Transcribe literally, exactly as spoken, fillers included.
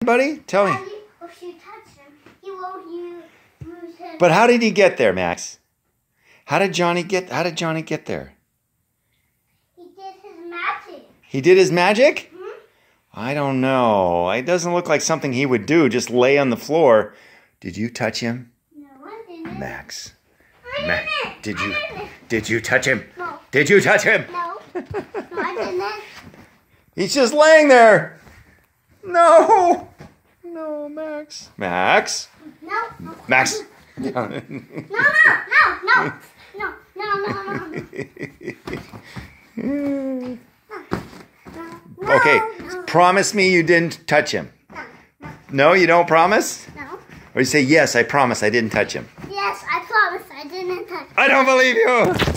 buddy? Tell me. If you touch him, he won't use him. But how did he get there, Max? How did Johnny get how did Johnny get there? He did his magic. He did his magic? Hmm? I don't know. It doesn't look like something he would do, just lay on the floor. Did you touch him? No, I didn't. Max. I Max, didn't. did I you didn't. did you touch him? No. Did you touch him? No. No, I didn't. He's just laying there. No. No, Max. Max. No. No. Max. No, no, no, no, no, no, no, no. Okay, No. promise me you didn't touch him. No. No, you don't promise? No. Or you say, yes, I promise I didn't touch him. Yes, I promise I didn't touch. I don't believe you.